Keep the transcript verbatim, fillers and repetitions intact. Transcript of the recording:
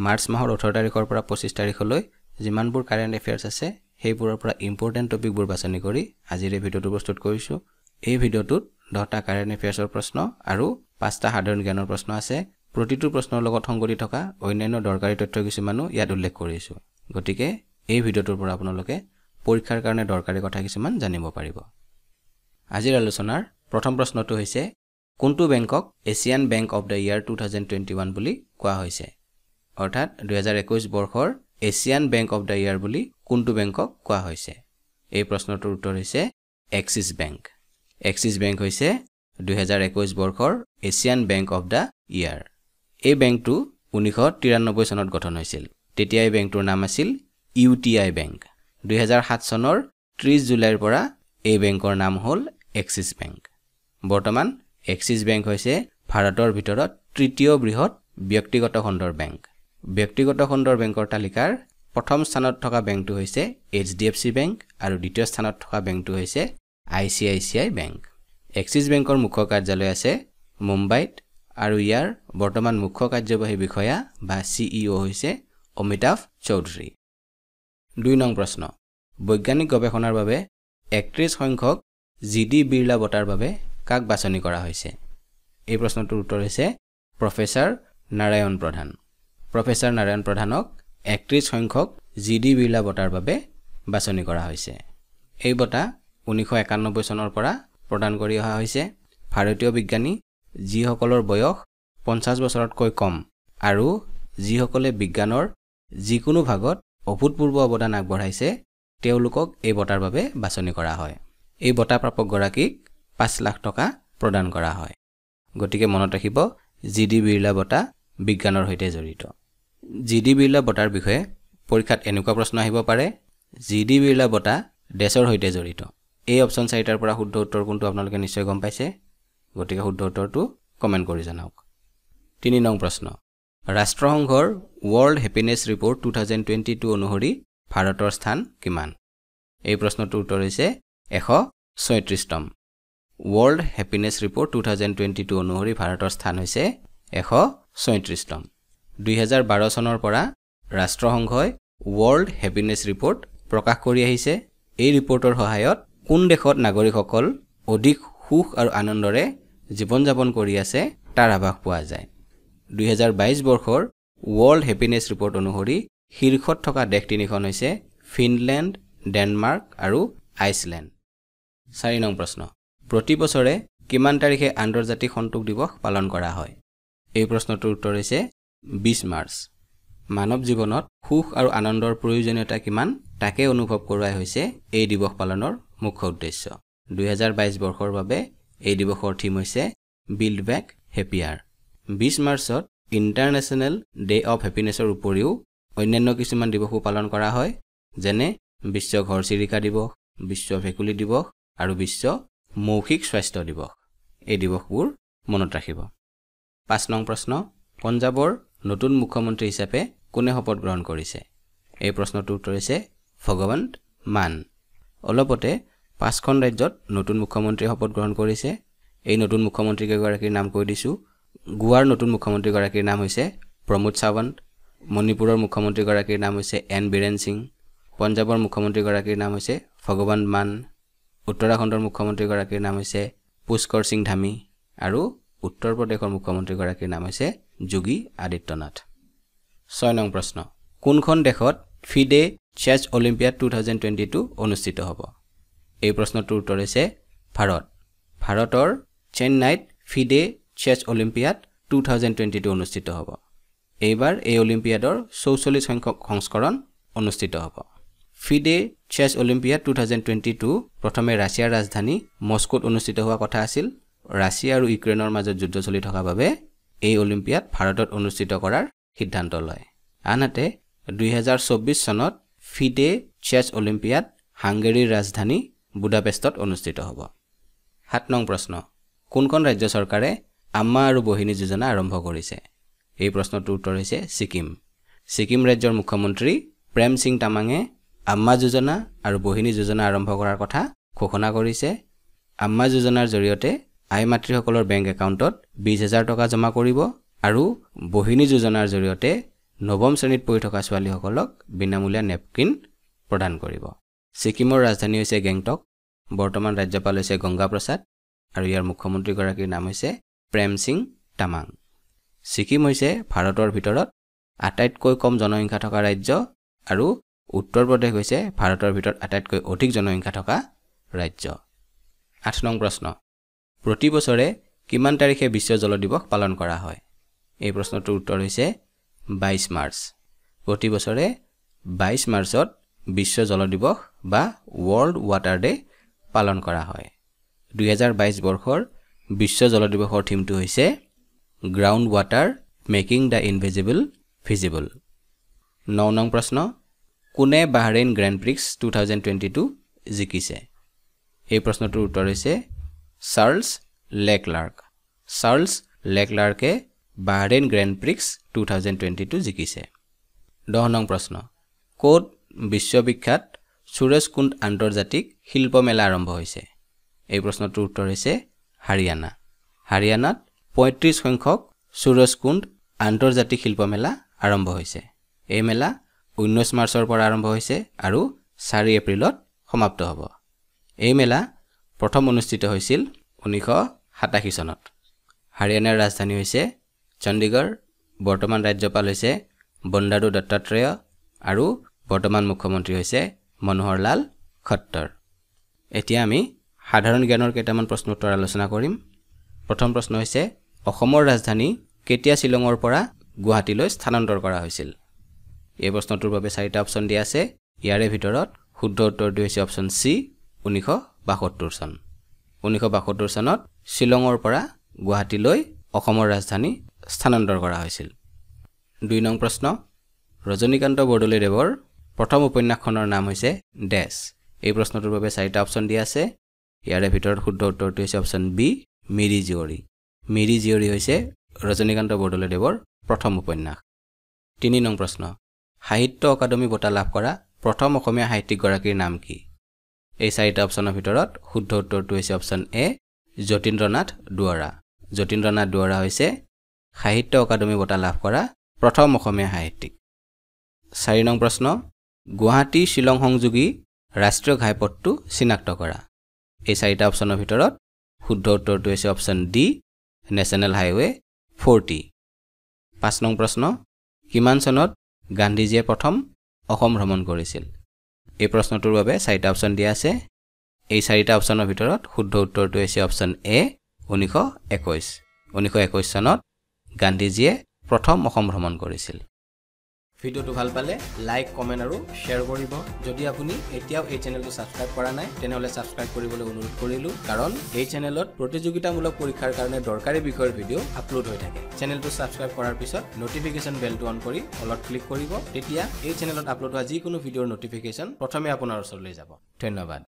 March মাহৰ ওঠৰ তাৰিখৰ পৰা পঁচিছ তাৰিখলৈ যিমানবোৰ কাৰেণ্ট এফেয়াৰ্স আছে সেইবোৰৰ পৰা ইম্পৰ্টেন্ট টপিকবোৰ বাছনি কৰি আজিৰ এই ভিডিঅটো প্ৰস্তুত কৰিছো এই ভিডিঅটোত দহটা কাৰেণ্ট এফেয়াৰ্সৰ প্ৰশ্ন আৰু পাঁচটা সাধাৰণ জ্ঞানৰ প্ৰশ্ন আছে প্ৰতিটো প্ৰশ্নৰ লগত সংগতি থকা অন্যান্য দৰকাৰী তথ্য কিছুমানো ইয়াত উল্লেখ কৰিছো গতিকে এই ভিডিঅটোৰ পৰা আপোনালোকে পৰীক্ষাৰ কাৰণে দৰকাৰী কথা কিছুমান জানিব পাৰিব আজিৰ আলোচনাৰ প্ৰথম প্ৰশ্নটো হৈছে কোনটো বেংকক Asian bank of the year দুই হাজাৰ ইকুৱেশ বুলি কোৱা হৈছে অৰ্থাৎ দুই হাজাৰ একৈশ বৰ্ষৰ Asian bank of the year বুলি কোনটো বেংকক কোৱা হৈছে এই প্ৰশ্নটোৰ উত্তৰ হৈছে এক্সিছ বেংক এক্সিছ বেংক হৈছে দুই হাজাৰ একৈশ বৰ্ষৰ Asian bank of the year এই বেংকটো ঊনৈছশ তিৰানব্বৈ চনত গঠন হৈছিল তেতিয়া এই বেংকটোৰ নাম আছিল ইউটিআই বেংক দুই হাজাৰ সাত চনৰ ত্ৰিশ জুলাইৰ পৰা এই বেংকৰ নাম হ'ল এক্সিছ বেংক বৰ্তমান এক্সিছ বেংক হৈছে ভাৰতৰ ভিতৰত তৃতীয় বৃহৎ ব্যক্তিগত খণ্ডৰ বেংক ব্যক্তিগত খণ্ডৰ বেংকৰ তালিকাৰ প্ৰথম স্থানত থকা বেংকটো হৈছে এইচডিএফচি বেংক আৰু দ্বিতীয় স্থানত থকা বেংকটো হৈছে আইচিআইচিআই বেংক এক্সিছ বেংকৰ মুখ্য কাৰ্যালয় আছে মুম্বাইত আৰু ইয়াৰ বৰ্তমান মুখ্য কাৰ্যবাহী বিষয়া বা সিইও হৈছে অমিতাভ চৌধুৰী দুই নং প্ৰশ্ন বৈজ্ঞানিক গৱেষণাৰ বাবে একত্ৰিশ সংখ্যক জিডি বিৰলা বঁটাৰ বাবে কাক বাছনি কৰা হৈছে এই প্ৰশ্নটোৰ উত্তৰ হৈছে প্ৰফেসৰ নাৰায়ণ প্ৰধান প্ৰফেসৰ নাৰায়ণ প্ৰধানক একত্ৰিশ সংখ্যক জিডি বিৰলা বঁটাৰ বাবে বাছনি কৰা হৈছে এই বঁটা ঊনৈছশ একানব্বৈ চনৰ পৰা প্ৰদান কৰি অহা হৈছে ভাৰতীয় বিজ্ঞানী যিসকলৰ বয়স পঞ্চাছ বছৰতকৈ কম আৰু যিসকলে বিজ্ঞানৰ যিকোনো ভাগত অভূতপূৰ্ব অৱদান আগবঢ়াইছে তেওঁলোকক এই বঁটাৰ বাবে বাছনি কৰা হয় এই বঁটা প্ৰাপক গৰাকীক পাঁচ লাখ টকা প্ৰদান কৰা হয় গতিকে মনত ৰাখিব জিডি বিৰলা বঁটা বিজ্ঞানৰ সৈতে জড়িত জিডি বিৰলা বঁটাৰ বিষয়ে পৰীক্ষাত এনেকুৱা প্ৰশ্ন আহিব পাৰে জিডি বিৰলা বঁটা দেশৰ সৈতে জড়িত এই অপচন চাৰিটাৰ পৰা শুদ্ধ উত্তৰ কোনটো আপোনালোকে নিশ্চয় গম পাইছে গতিকে শুদ্ধ উত্তৰটো কমেন্ট কৰি জনাওক তিনি নং প্ৰশ্ন ৰাষ্ট্ৰসংঘৰ ৱৰ্ল্ড হেপিনেছ ৰিপৰ্ট দুই হাজাৰ বাৰ অনুসৰি ভাৰতৰ স্থান কিমান এই প্ৰশ্নটোৰ উত্তৰ হৈছে এশ ছয়ত্ৰিশতম ৱৰ্ল্ড হেপিনেছ ৰিপৰ্ট দুই হাজাৰ বাৰ অনুসৰি ভাৰতৰ স্থান হৈছে এশ ছয়ত্ৰিশতম দুই হাজাৰ বাৰ চনৰ পৰা ৰাষ্ট্ৰসংঘই ৱৰ্ল্ড হেপিনেছ ৰিপৰ্ট প্ৰকাশ কৰি আহিছে এই ৰিপৰ্টৰ সহায়ত কোন দেশত নাগৰিকসকল অধিক সুখ আৰু আনন্দৰে জীৱন যাপন কৰি আছে তাৰ আভাস পোৱা যায় দুই হাজাৰ বাইশ বৰ্ষৰ ৱৰ্ল্ড হেপিনেছ ৰিপৰ্ট অনুসৰি শীৰ্ষত থকা দেশ তিনিখন হৈছে ফিনলেণ্ড ডেনমাৰ্ক আৰু আইচলেণ্ড চাৰি নং প্ৰশ্ন প্ৰতি বছৰে কিমান তাৰিখে আন্তৰ্জাতিক সন্তোষ দিৱস পালন কৰা হয় এই প্ৰশ্নটোৰ উত্তৰ হৈছে বিশ মাৰ্চ মানৱ জীৱনত সুখ আৰু আনন্দৰ প্ৰয়োজনীয়তা কিমান তাকে অনুভৱ কৰোৱাই হৈছে এই দিৱস পালনৰ মুখ্য উদ্দেশ্য দুই হাজাৰ বাইশ বৰ্ষৰ বাবে এই দিৱসৰ থিম হৈছে বিল্ড বেক হেপিয়াৰ বিশ মাৰ্চত ইণ্টাৰনেশ্যনেল ডে অফ হেপিনেছৰ উপৰিও অন্যান্য কিছুমান দিৱসো পালন কৰা হয় যেনে বিশ্ব ঘৰচিৰিকা দিৱস বিশ্ব ভেকুলী দিৱস আৰু বিশ্ব মৌখিক স্বাস্থ্য দিৱস এই দিৱসবোৰ মনত ৰাখিব পাঁচ নং প্ৰশ্ন পঞ্জাবৰ নতুন মুখ্যমন্ত্ৰী হিচাপে কোনে শপত গ্ৰহণ কৰিছে এই প্ৰশ্নটোৰ উত্তৰ হৈছে ভগৱন্ত মান অলপতে পাঁচখন ৰাজ্যত নতুন মুখ্যমন্ত্ৰী শপত গ্ৰহণ কৰিছে এই নতুন মুখ্যমন্ত্ৰী কেইগৰাকীৰ নাম কৈ দিছো গোৱাৰ নতুন মুখ্যমন্ত্ৰী গৰাকীৰ নাম হৈছে প্ৰমোদ সাৱন্ত মণিপুৰৰ মুখ্যমন্ত্ৰী গৰাকীৰ নাম হৈছে এন বীৰেন সিং পঞ্জাবৰ মুখ্যমন্ত্ৰী গৰাকীৰ নাম হৈছে ভগৱন্ত মান উত্তৰাখণ্ডৰ মুখ্যমন্ত্ৰী গৰাকীৰ নাম হৈছে পুষ্কৰ সিং ধামী আৰু উত্তৰ প্ৰদেশৰ মুখ্যমন্ত্ৰী গৰাকীৰ নাম হৈছে যোগী আদিত্যনাথ ছয় নং প্ৰশ্ন কোনখন দেশত ফিডে চেছ অলিম্পিয়াড দুই হাজাৰ বাৰ অনুষ্ঠিত হ'ব এই প্ৰশ্নটোৰ উত্তৰ হৈছে ভাৰত ভাৰতৰ চেন্নাইত ফিডে চেছ অলিম্পিয়াড দুই হাজাৰ বাৰ অনুষ্ঠিত হ'ব এইবাৰ এই অলিম্পিয়াডৰ চৌচল্লিছ সংখ্যক সংস্কৰণ অনুষ্ঠিত হ'ব ফিডে চেছ অলিম্পিয়াড দুই হাজাৰ বাৰ প্ৰথমে ৰাছিয়াৰ ৰাজধানী মস্কোত অনুষ্ঠিত হোৱা কথা আছিল ৰাছিয়া আৰু ইউক্ৰেইনৰ মাজত যুদ্ধ চলি থকা বাবে এই অলিম্পিয়াড ভাৰতত অনুষ্ঠিত কৰাৰ সিদ্ধান্ত লয় আনহাতে দুই হাজাৰ চৌব্বিছ চনত ফিডে চেছ অলিম্পিয়াড হাংগেৰীৰ ৰাজধানী বুদাপেষ্টত অনুষ্ঠিত হ'ব সাত নং প্ৰশ্ন কোনখন ৰাজ্য চৰকাৰে আম্মা আৰু বহিনী যোজনা আৰম্ভ কৰিছে এই প্ৰশ্নটোৰ উত্তৰ হৈছে ছিকিম ছিকিম ৰাজ্যৰ মুখ্যমন্ত্ৰী প্ৰেম সিং তামাঙে আম্মা যোজনা আৰু বহিনী যোজনা আৰম্ভ কৰাৰ কথা ঘোষণা কৰিছে আম্মা যোজনাৰ জৰিয়তে আই মাতৃসকলৰ বেংক একাউণ্টত বিশ হাজাৰ টকা জমা কৰিব আৰু বহিনী যোজনাৰ জৰিয়তে নৱম শ্ৰেণীত পঢ়ি থকা ছোৱালীসকলক বিনামূলীয়া নেপকিন প্ৰদান কৰিব। ছিকিমৰ ৰাজধানী হৈছে গেংটক। বৰ্তমান ৰাজ্যপাল হৈছে গংগা প্ৰসাদ আৰু ইয়াৰ মুখ্যমন্ত্ৰীগৰাকীৰ নাম হৈছে প্ৰেম সিং তামাং। ছিকিম হৈছে ভাৰতৰ ভিতৰত আটাইতকৈ কম জনসংখ্যা থকা ৰাজ্য আৰু উত্তৰ প্ৰদেশ হৈছে ভাৰতৰ ভিতৰত আটাইতকৈ অধিক জনসংখ্যা থকা ৰাজ্য। আঠ নং প্ৰশ্ন, প্ৰতি বছৰে কিমান তাৰিখে বিশ্ব জল দিৱস পালন কৰা হয়? এই প্ৰশ্নটোৰ উত্তৰ হৈছে বাইছ মাৰ্চ। প্ৰতি বছৰে বাইছ মাৰ্চত বিশ্ব জল দিৱস বা ৱৰ্ল্ড ৱাটাৰ ডে পালন কৰা হয়। দুই হাজাৰ বাইছ বৰ্ষৰ বিশ্ব জল দিৱসৰ থিমটো হৈছে ground water making the invisible visible. ন নং প্ৰশ্ন, কোনে Bahrain Grand Prix two thousand twenty two জিকিছে? এই প্ৰশ্নটোৰ উত্তৰ হৈছে চাৰ্লছ লেকলাৰ্ক। চাৰ্লছ লেকলাৰ্কে Bahrain Grand Prix two thousand twenty two জিকিছে। দহ নং প্ৰশ্ন, ক'ত বিশ্ববিখ্যাত সূৰজকুণ্ড আন্তৰ্জাতিক শিল্প মেলা আৰম্ভ হৈছে? এই প্ৰশ্নটোৰ উত্তৰ হৈছে হাৰিয়ানা। হাৰিয়ানাত পঁয়ত্ৰিছ সংখ্যক সূৰজকুণ্ড আন্তৰ্জাতিক শিল্প মেলা আৰম্ভ হৈছে। এই মেলা ঊনৈছ মাৰ্চৰ পৰা আৰম্ভ হৈছে আৰু চাৰি এপ্ৰিলত সমাপ্ত হ'ব। এই মেলা প্ৰথম অনুষ্ঠিত হৈছিল ঊনৈছশ সাতাশী চনত। হাৰিয়ানাৰ ৰাজধানী হৈছে চণ্ডীগড়। বৰ্তমান ৰাজ্যপাল হৈছে বন্দাৰু দত্তাত্ৰেয় আৰু বৰ্তমান মুখ্যমন্ত্ৰী হৈছে মনোহৰ লাল খট্টৰ। এতিয়া আমি সাধাৰণ জ্ঞানৰ কেইটামান প্ৰশ্ন উত্তৰ আলোচনা কৰিম। প্ৰথম প্ৰশ্ন হৈছে অসমৰ ৰাজধানী কেতিয়া শ্বিলঙৰ পৰা গুৱাহাটীলৈ স্থানান্তৰ কৰা হৈছিল? এই প্ৰশ্নটোৰ বাবে চাৰিটা অপশ্যন দিয়া আছে। ইয়াৰে ভিতৰত শুদ্ধ উত্তৰটো হৈছে অপশ্যন চি, ঊনৈছশ বাসত্তৰ চন। ঊনৈছশ বাসত্তৰ চনত শ্বিলঙৰ পৰা গুৱাহাটীলৈ অসমৰ ৰাজধানী স্থানান্তৰ কৰা হৈছিল। দুই নং প্ৰশ্ন, ৰজনীকান্ত বৰদলৈদেৱৰ প্ৰথম উপন্যাসখনৰ নাম হৈছে ডেছ। এই প্ৰশ্নটোৰ বাবে চাৰিটা অপশ্যন দিয়া আছে। ইয়াৰে ভিতৰত শুদ্ধ উত্তৰটো হৈছে অপশ্যন বি, মিৰি জীয়ৰী। মিৰি জীয়ৰী হৈছে ৰজনীকান্ত বৰদলৈদেৱৰ প্ৰথম উপন্যাস। তিনি নং প্ৰশ্ন, সাহিত্য অকাডেমী বঁটা লাভ কৰা প্ৰথম অসমীয়া সাহিত্যিকগৰাকীৰ নাম কি? এই চাৰিটা অপশ্যনৰ ভিতৰত শুদ্ধ উত্তৰটো হৈছে অপশ্যন এ, যতীন্দ্ৰনাথ দুৱৰা। যতীন্দ্ৰনাথ দুৱৰা হৈছে সাহিত্য অকাডেমী বঁটা লাভ কৰা প্ৰথম অসমীয়া সাহিত্যিক। চাৰি নং প্ৰশ্ন, গুৱাহাটী শ্বিলং সংযোগী ৰাষ্ট্ৰীয় ঘাইপথটো চিনাক্ত কৰা। এই চাৰিটা অপশ্যনৰ ভিতৰত শুদ্ধ উত্তৰটো হৈছে option D, national highway forty. পাঁচ নং প্ৰশ্ন, কিমান চনত গান্ধীজীয়ে প্ৰথম অসম ভ্ৰমণ কৰিছিল? এই প্ৰশ্নটোৰ বাবে চাৰিটা অপশ্যন দিয়া আছে। এই চাৰিটা অপশ্যনৰ ভিতৰত শুদ্ধ উত্তৰটো হৈছে অপশ্যন এ, ঊনৈছশ একৈছ। ঊনৈছশ একৈছ চনত গান্ধীজীয়ে প্ৰথম অসম ভ্ৰমণ কৰিছিল। ভিডিঅ'টো ভাল পালে লাইক, কমেণ্ট আৰু শ্বেয়াৰ কৰিব। যদি আপুনি এতিয়াও এই চেনেলটো ছাবস্ক্ৰাইব কৰা নাই তেনেহ'লে ছাবস্ক্ৰাইব কৰিবলৈ অনুৰোধ কৰিলোঁ, কাৰণ এই চেনেলত প্ৰতিযোগিতামূলক পৰীক্ষাৰ কাৰণে দৰকাৰী বিষয়ৰ ভিডিঅ' আপলোড হৈ থাকে। চেনেলটো ছাবস্ক্ৰাইব কৰাৰ পিছত নটিফিকেশ্যন বেলটো অন কৰি অলপ ক্লিক কৰিব। তেতিয়া এই চেনেলত আপলোড হোৱা যিকোনো ভিডিঅ'ৰ নটিফিকেশ্যন প্ৰথমে আপোনাৰ ওচৰলৈ যাব। ধন্যবাদ।